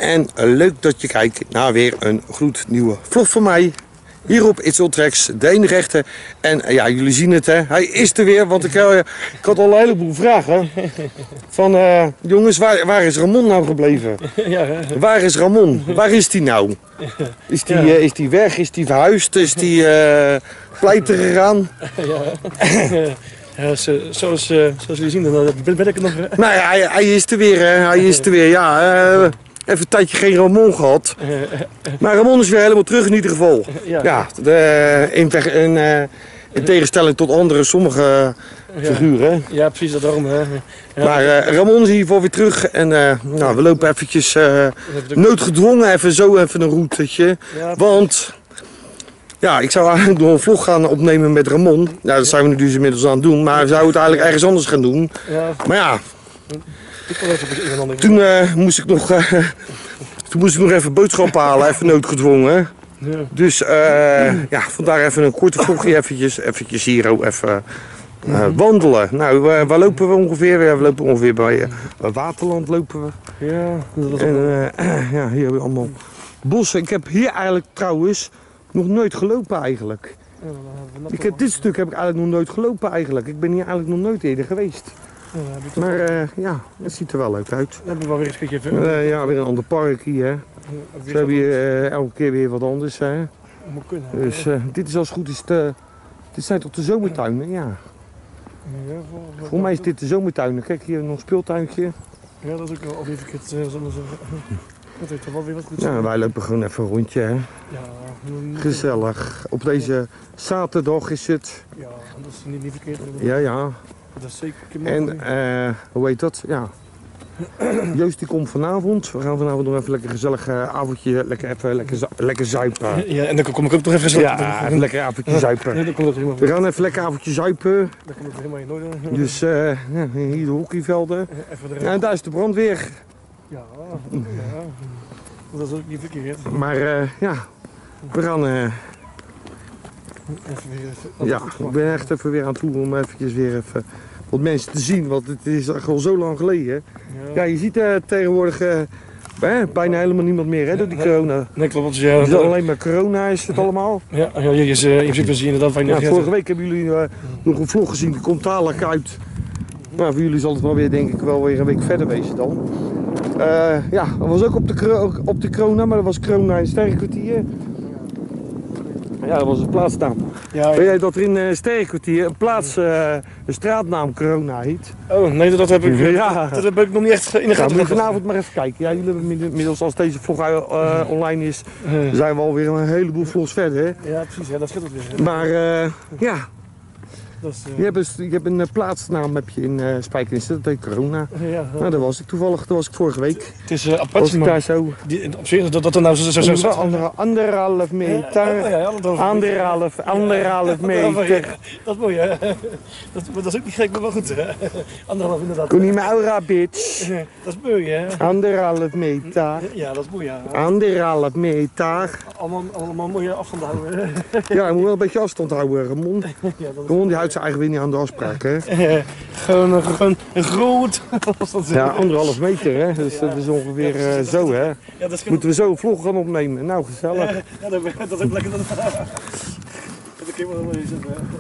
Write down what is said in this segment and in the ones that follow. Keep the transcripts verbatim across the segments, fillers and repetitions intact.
En leuk dat je kijkt naar weer een gloednieuwe vlog van mij. Hier op Itzeltreks, de enige echte. En ja, jullie zien het, hè. Hij is er weer, want ik, uh, ik had al een heleboel vragen. Van, uh, jongens, waar, waar is Ramon nou gebleven? Ja, hè? Waar is Ramon? Waar is die nou? Is die, uh, is die weg? Is die verhuisd? Is die uh, pleiten gegaan? Ja, ja, zo, zoals, uh, zoals jullie zien, dan ben, ben ik er nog. Uh... Nou ja, hij, hij is er weer, hè. Hij is er weer, ja. Uh, Even een tijdje geen Ramon gehad. Maar Ramon is weer helemaal terug in ieder geval. Ja, ja de, in, in, uh, in tegenstelling tot andere, sommige figuren. Ja, precies, dat daarom. Hè. Ja. Maar uh, Ramon is in ieder geval weer terug. En uh, nou, we lopen eventjes uh, noodgedwongen even zo even een routetje. Ja, want ja, ik zou eigenlijk nog een vlog gaan opnemen met Ramon. Nou, dat zijn we nu dus inmiddels aan het doen. Maar we zouden het eigenlijk ergens anders gaan doen. Ja. Maar ja. Ik kon even toen uh, moest ik nog, uh, toen moest ik nog even boodschappen halen, even noodgedwongen. Ja. Dus uh, ja, vandaar even een korte vlogje, eventjes, eventjes hier ook even uh, wandelen. Nou, uh, waar lopen we ongeveer? Ja, we lopen ongeveer bij uh, Waterland lopen we. Ja, dat was en, uh, ja, hier hebben we allemaal bossen. Ik heb hier eigenlijk trouwens nog nooit gelopen eigenlijk. Ik heb, dit stuk heb ik eigenlijk nog nooit gelopen eigenlijk. Ik ben hier eigenlijk nog nooit eerder geweest. Ja, maar uh, ja, het ziet er wel leuk uit. We hebben wel weer een keertje even... Uh, ja, weer een ander park hier. Hè. Ja, we hebben hier uh, elke keer weer wat anders. Hè. Moet kunnen. Dus uh, dit is als het goed is, de, dit zijn toch de zomertuinen, ja. Ja, voor, voor, voor mij is dit de zomertuinen. Kijk, hier nog een speeltuintje. Ja, dat is ook al even verkeerd uh, zonder zeggen. Dat heeft toch wel weer wat goed. Ja, wij lopen gewoon even een rondje, hè. Ja, gezellig. Op deze zaterdag is het. Ja, dat is niet, niet verkeerd. Ja, ja. Dat is zeker. En uh, hoe heet dat? Ja. Joost die komt vanavond. We gaan vanavond nog even lekker gezellig uh, avondje, lekker even lekker, lekker zuipen. Ja, en dan kom ik ook nog even gezellig. Ja, even lekker avondje zuipen. Ja, dan komt het helemaal. We gaan even lekker avondje zuipen. Dan komt het helemaal in orde. Dus uh, ja, hier de hockeyvelden. Ja, en daar is de brandweer. Ja, ja. Dat is ook niet verkeerd. Maar uh, ja, we gaan. Uh, Even weer even. Ja, ik ben echt even weer aan toe om eventjes weer even wat mensen te zien, want het is al zo lang geleden. Ja, ja je ziet uh, tegenwoordig uh, eh, bijna helemaal niemand meer hè, door die corona. Nee, klopt. Ja, het is alleen maar corona is het allemaal. Ja, ja je, je, je ziet we zien inderdaad van ja, vorige week hebben jullie uh, nog een vlog gezien, die komt dadelijk uit. Maar voor jullie zal het wel weer denk ik wel weer een week verder wezen dan. Uh, ja, dat was ook op de, op de corona, maar dat was corona in Sterrenkwartier. Ja, dat was een plaatsnaam. Ja, ja. Weet jij dat er in uh, Sterrenkwartier een plaats, uh, een straatnaam Corona heet? Oh, nee, dat heb ik, ja. dat heb ik nog niet echt in de gaten. Ja, moet je vanavond maar even kijken. Ja, jullie hebben inmiddels, als deze vlog uh, online is, zijn we alweer een heleboel vlogs verder. Hè? Ja, precies, ja, dat scheelt weer. Hè? Maar uh, ja. Is, uh... je, hebt een, je hebt een uh, plaatsnaam heb je in uh, Spijkenisse, dat heet Corona. Ja, ja. Nou, daar was ik toevallig, daar was ik vorige week. Het is uh, apart, ik daar zo. Die, op zich, dat, dat er nou zo zo zo. Andere, andere, anderhalf meter. Ja, ja, ja, anderhalf, anderhalf meter. Dat is mooi, hè? Dat, dat is ook niet gek, maar wel goed, hè? Anderhalf inderdaad. Kon niet meer aura, bitch. Dat is mooi, hè? Anderhalf meter. Ja, dat is mooi, ja. Anderhalf meter. Allemaal, allemaal mooie afstand houden. Ja, je moet wel een beetje afstand houden, Ramon. Ja, Ramon die houdt zijn eigen weer niet aan de afspraak, hè? Gewoon, gewoon een groot. Ja, anderhalf meter, hè? Dus dat is ongeveer uh, zo, hè? Ja, dat is moeten we zo een vlog gaan opnemen. Nou, gezellig. Ja, ja dat, dat is ook lekker. Dat ik helemaal zitten.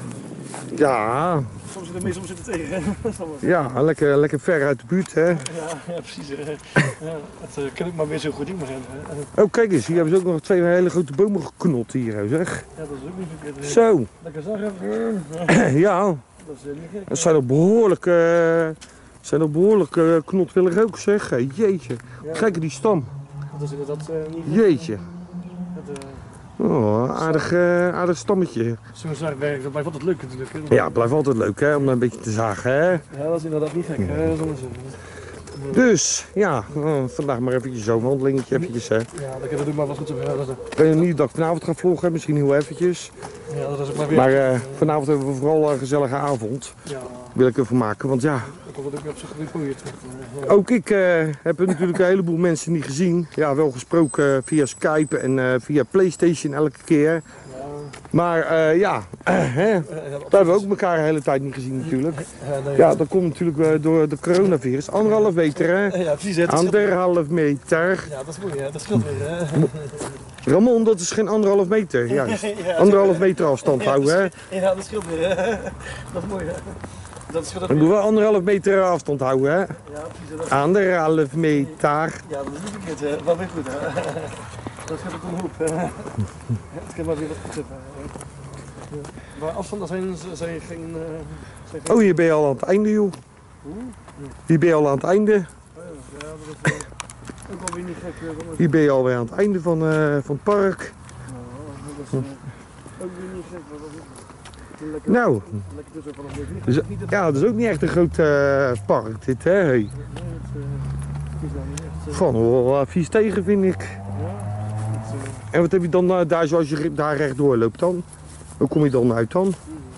Ja. Soms zit er mee, soms zit het tegen. Ja, lekker, lekker ver uit de buurt, hè? Ja, ja precies. Ja, dat uh, kan ik maar weer zo goed doen. Oh, kijk eens, hier hebben ze ook nog twee hele grote bomen geknot hier, zeg. Ja, dat is ook niet verkeerd. Zo. Lekker zagen. Ja. Dat is niet gek. Dat zijn nog behoorlijk, uh, zijn nog behoorlijk uh, knotwillig ook, zeg. Hey, jeetje. Ja. Kijk die stam. Dat is inderdaad uh, niet jeetje. Dat, uh... Oh, aardig, uh, aardig stammetje. Zo'n zaagwerk, dat blijft altijd leuk natuurlijk. Hè? Ja, het blijft altijd leuk hè, om een beetje te zagen hè. Ja, dat is inderdaad niet gek hè, zonder zin. Dus, ja, oh, vandaag maar eventjes zo'n wandelingetje eventjes hè. Ja, dat kan ik maar wat goed te vertellen. Ik weet niet dat ik vanavond ga vloggen, misschien heel eventjes. Ja, dat is ook maar weer. Maar uh, vanavond hebben we vooral een gezellige avond. Ja. Wil ik ervan maken, want ja, Dan komt het ook weer op zijn gebied mooier terug. Ook ik uh, heb er natuurlijk een heleboel mensen niet gezien. Ja, wel gesproken via Skype en uh, via PlayStation elke keer. Ja. Maar uh, ja, uh, hè, daar hebben we ook elkaar de hele tijd niet gezien natuurlijk. Ja, nee, ja dat komt natuurlijk uh, door de coronavirus. Anderhalf meter hè? Ja, precies. Hè, anderhalf meter. Ja, dat is mooi hè, dat scheelt weer hè. Ramon, dat is geen anderhalf meter. Juist. Ja, anderhalf meter afstand houden hè. Ja, dat scheelt weer hè. Dat is mooi hè. Dat is Dan doen we anderhalf meter afstand houden hè. Ja, precies. Anderhalf meter. Ja, dat is niet verkeerd hè. Wel weer goed hè. Dat gaat ook omhoog. Het kan maar weer wat goed hebben. Maar afstanden zijn, zijn geen, uh, zijn geen... Oh, hier ben je al aan het einde joh. Hier ben je al aan het einde. Ja, dat is uh, ook alweer niet gek. Hier ben je alweer aan het einde van, uh, van het park. Nou, dat is uh, ook weer niet gek. Lekker, nou, lekker tussen van een dus, ja, dat is ook niet echt een groot uh, park dit hè. Hey. Nee, het, uh, het is nou niet echt... Uh... Van wel vies tegen vind ik. Ja. En wat heb je dan uh, daar zoals je daar rechtdoor loopt dan? Hoe kom je dan uit dan?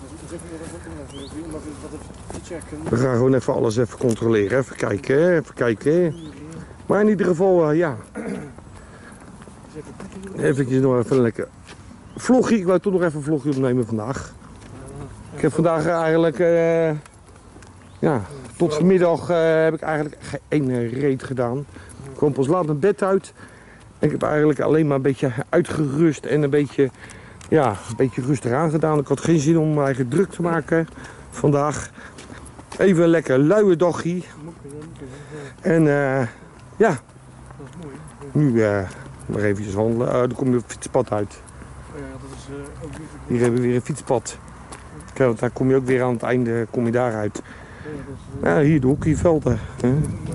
We gaan gewoon even alles even controleren, even kijken, hè? Even kijken. Maar in ieder geval, uh, ja. Even nog even een lekker vlogje. Ik wou toch nog even een vlogje opnemen vandaag. Ik heb vandaag eigenlijk, uh, ja, tot vanmiddag uh, heb ik eigenlijk geen ene reet gedaan. Ik kwam pas laat mijn bed uit. Ik heb eigenlijk alleen maar een beetje uitgerust en een beetje, ja, een beetje rustig aangedaan. Ik had geen zin om me eigen druk te maken vandaag. Even een lekker luie dagje. En uh, ja, nu uh, maar eventjes wandelen. Uh, dan kom je op het fietspad uit. Hier hebben we weer een fietspad. Kijk, daar kom je ook weer aan het einde, kom je daaruit. Ja, hier de hockeyvelden. Hè?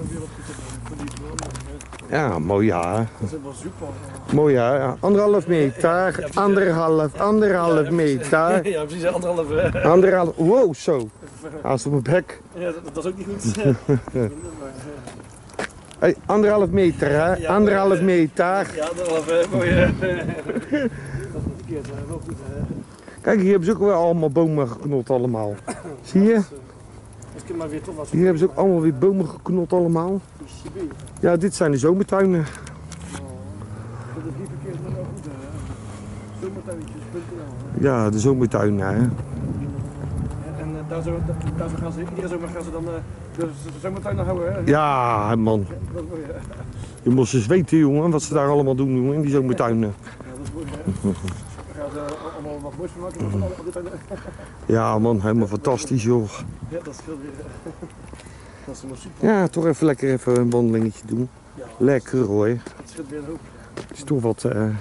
Ja, mooi ja. Dat is wel super. Mooi ja. Anderhalf meter, anderhalf, anderhalf meter. Ja, precies, anderhalf. Uh... Anderhalf, wow, zo. Haast op mijn bek. Ja, dat, dat is ook niet goed. Hey, anderhalf meter hè, ja, anderhalf meter. Ja, anderhalf, uh, mooi. Uh... dat is verkeerd, uh, wel goed. Uh... Kijk, hier hebben ze ook wel allemaal bomen geknot allemaal. Zie je? Maar weer toch wat hier hebben ze ook allemaal weer bomen geknot allemaal. Ja, dit zijn de zomertuinen. Oh, dat is niet verkeerd, maar wel goed. Uh... Zomertuintjes punt n l. Ja, de zomertuinen hè. En uh, daar, zo, daar gaan ze, iedere zomer gaan ze dan uh, de, de zomertuinen houden hè? Ja man. Ja, dat is mooi, hè? Je moest eens weten jongen, wat ze daar allemaal doen jongen, in die zomertuinen. Ja, dat is mooi hè. Gaan ze allemaal wat moois van maken? Ja man, helemaal fantastisch joh. Ja, dat scheelt weer. Dat is helemaal super. Ja, toch even lekker even een wandelingetje doen. Ja, lekker hoor. Dat scheelt weer een hoop. Het is toch wat... Uh...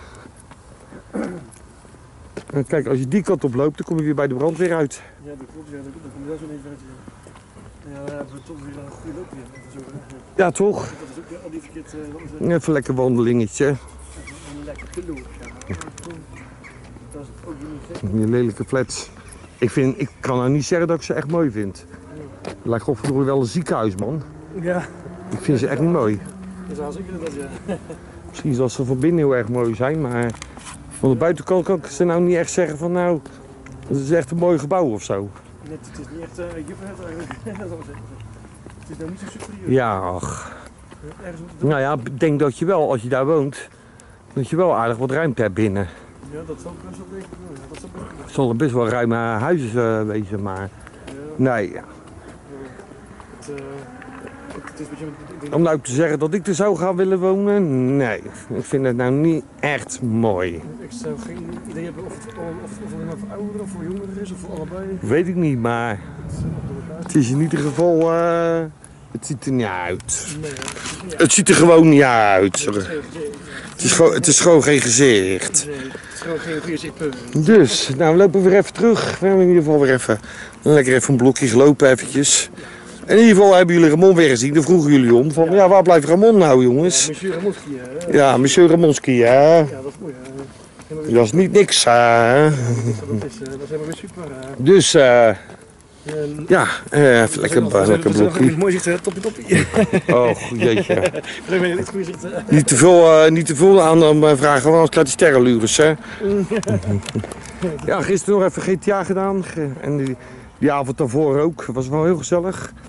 Kijk, als je die kant op loopt, dan kom je weer bij de brandweer uit. Ja, dat klopt. Ja, dan kom je daar zo ineens uit. Ja, dan hebben we toch weer een goede loop weer. Zo, ja, toch? Dat is ook al niet verkeerd. Uh, even lekker wandelingetje. Een lekker loop, ja. Dat is ook niet gek. Die lelijke flats. Ik, vind, ik kan nou niet zeggen dat ik ze echt mooi vind. Het lijkt godverdomme wel een ziekenhuis, man. Ja. Ik vind ze echt niet mooi. Dat zou zeker dat, ja. Misschien zal ze van binnen heel erg mooi zijn, maar van de buitenkant kan ik ze nou niet echt zeggen van nou, dat is echt een mooi gebouw of zo. Nee, het is niet echt uh, jufferheid eigenlijk. Dat zou ik zeggen. Het is nou niet zo superieur. Ja, ach. Nou ja, ik denk dat je wel, als je daar woont, dat je wel aardig wat ruimte hebt binnen. Ja, dat zal best wel denk ik wel. Ja, dat zal best wel. Het zullen best wel ruime huizen uh, wezen, maar ja. Nee. Ja. Het, uh, het is een beetje, ik denk... Om nou te zeggen dat ik er zou gaan willen wonen, nee. Ik vind het nou niet echt mooi. Ik zou geen idee hebben of het, of, of het nou voor ouderen of voor jongeren is of voor allebei. Weet ik niet, maar het is in ieder geval, uh, het ziet er niet uit. Nee, het, is niet het ziet er gewoon niet uit. Nee, het, is gewoon, het is gewoon geen gezicht. Nee, het is gewoon geen gezicht. Dus, nou we lopen weer even terug. We hebben in ieder geval weer even, lekker even een blokje gelopen eventjes. In ieder geval hebben jullie Ramon weer gezien. Daar vroegen jullie om. Van, ja, waar blijft Ramon nou, jongens? Ja, monsieur Ramonski, hè? Ja, monsieur Ramonski, hè? Ja, dat is mooi, hè? Dat is niet niks, hè? Ja, dat, is, dat is helemaal weer super. Hè? Dus, eh... Uh, En, ja, uh, even lekker, dat is, lekker blokje. Mooi zicht, toppie toppie. Oh, jeetje. Zicht, niet, te veel, uh, niet te veel aan om uh, vragen, want anders krijg je sterrenlures, hè? Ja, gisteren nog even G T A gedaan. En die, die avond daarvoor ook. Was wel heel gezellig.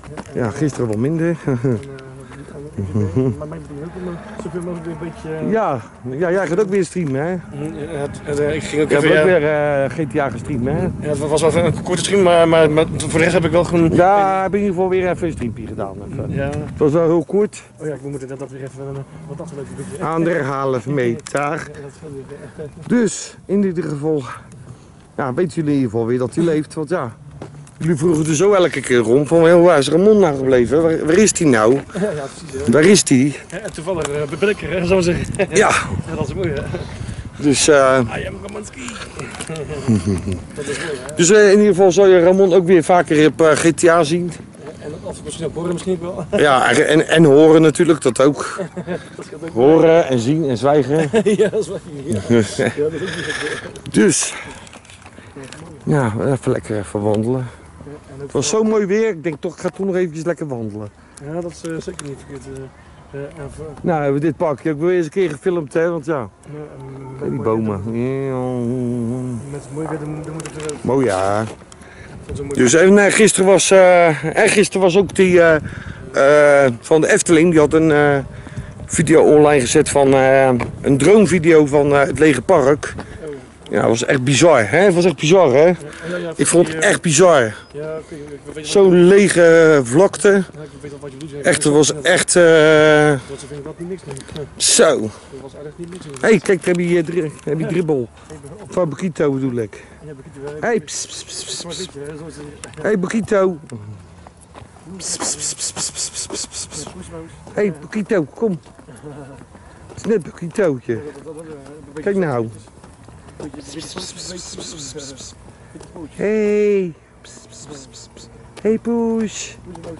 Ja, gisteren wel minder. Maar mijn bedoeling ook om zoveel mogelijk weer een beetje... Ja, ja, jij gaat ook weer streamen, hè? Het, het, uh, ik ging ook Je hebt even... ook Ja, weer uh, G T A gestreamd, hè? ja, het was wel even een korte stream, maar, maar, maar voor de rest heb ik wel gewoon... Ja, heb ik in ieder geval weer even een streampje gedaan. Even. Ja. Het was wel heel kort. Oh ja, ik moet dat weer even... Uh, wat dat een beetje... Anderhalf meter. Dus, in ieder geval... Ja, weten jullie in ieder geval weer dat hij leeft, want ja... Jullie vroegen er zo elke keer om van, heel, waar is Ramon nou gebleven? Waar, waar is hij nou? Ja, ja, precies. Hè. Waar is hij? Ja, en toevallig uh, ben ik er, hè, zou ik zeggen. Ja. Ja, dat is mooi, hè. Dus, uh, I am Romanski. Dat is mooi, hè. dus uh, in ieder geval zal je Ramon ook weer vaker op uh, G T A zien. En of ik misschien ook horen, misschien wel. Ja, en, en horen natuurlijk, dat ook. Dat gaat ook Horen en zien en zwijgen. ja, dat is wel ja. Ja, dat is ook niet. Dus, ja, even lekker even wandelen. Het was zo mooi weer, ik denk toch, ik ga toch nog eventjes lekker wandelen. Ja, dat is uh, zeker niet verkeerd. Uh, uh, even, Nou, hebben we dit parkje ook weer eens een keer gefilmd, hè, want ja, uh, um, die mooi bomen. weer, dan- Met mooi weer, dan, dan moet het er ook. Mooi, ja. Van zo'n mooi Dus en, uh, gisteren was, uh, en gisteren was ook die uh, uh, van de Efteling, die had een uh, video online gezet van uh, een dronevideo van uh, het lege park. Ja, dat was echt bizar, hè? Het was echt bizar, hè? Ja, ja, ja, Ik vond het die, uh, echt bizar. Ja, ik, ik, ik weet Zo'n lege vlakte. Ja, ik weet al wat je doet. Echt, het was echt... Uh, Dat ze vinden dat niet niks meer. Nee, zo. dat was eigenlijk niet niks meer. Hé, hey, kijk, daar heb je, uh, dri heb je dribbel. Van Bokito bedoel ik. Ja, Bekito, hè. Hé, hey, pss, pss, pss, pss, Maar pss. weet je, hè, zoals die- Hey, Bokito. Poes, moes. Hé, hey, Bokito, kom. Het is net Bokitootje. Dat- dat- dat- dat- een beetje- Kijk nou. beetje- beetje- beetje- beetje- beetje- Hey. Hey, Poes.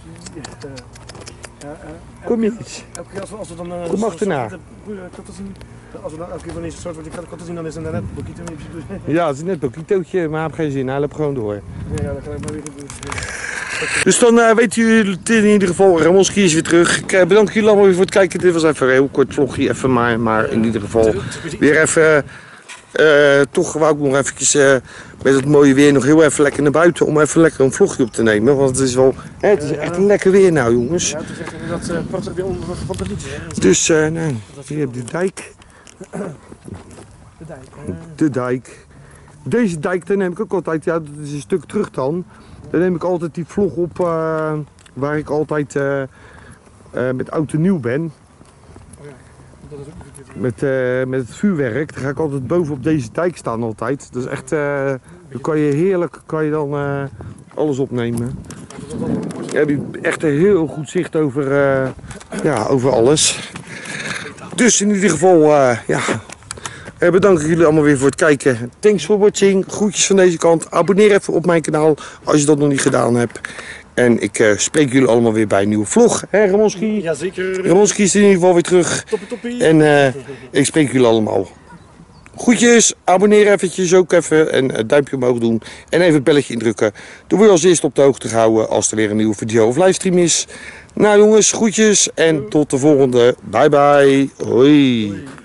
Ja, eh, Kom eens. elke keer als we, als we dan... eh, Kom zo- achterna. zo- zo- eh, kat te zien, als we dan elke keer wanneer ze soort wat ik kat te zien, dan is het net een Bekito. Ja, het is net Bokitootje, maar hij heeft geen zin. Hij loopt gewoon door. Ja, dan ga ik maar weer doen. Dus dan uh, weten jullie het in ieder geval. Ramonski is weer terug. Ik uh, bedank jullie allemaal weer voor het kijken. Dit was even een heel kort vlogje, even maar, maar in ieder geval weer even. Uh, toch wou ik nog eventjes uh, met het mooie weer nog heel even lekker naar buiten om even lekker een vlogje op te nemen. Want het is wel, hè, het is echt een lekker weer nou, jongens. Ja, het is echt inderdaad uh, prachtig weer onder van het liedje. hè. Dus uh, nou, hier heb je de dijk. De dijk. hè. De dijk. Deze dijk, daar neem ik ook altijd, ja, dat is een stuk terug dan. Dan neem ik altijd die vlog op uh, waar ik altijd uh, uh, met oud en nieuw ben. Oh ja, dat is ook niet verkeerd. Met, uh, met het vuurwerk. Dan ga ik altijd boven op deze dijk staan altijd. Dat is echt, uh, dan kan je heerlijk, kan je dan uh, alles opnemen. Je hebt echt een heel goed zicht over, uh, ja, over alles. Dus in ieder geval, uh, ja, uh, bedank ik jullie allemaal weer voor het kijken. Thanks for watching. Groetjes van deze kant. Abonneer even op mijn kanaal als je dat nog niet gedaan hebt. En ik uh, spreek jullie allemaal weer bij een nieuwe vlog. Hè, Ramonski? Jazeker. Ramonski is in ieder geval weer terug. Toppie toppie. En uh, ik spreek jullie allemaal. Groetjes, abonneer eventjes ook even en een duimpje omhoog doen. En even het belletje indrukken. Dan word je als eerste op de hoogte gehouden als er weer een nieuwe video of livestream is. Nou jongens, groetjes en tot de volgende. Bye bye. Hoi. Hoi.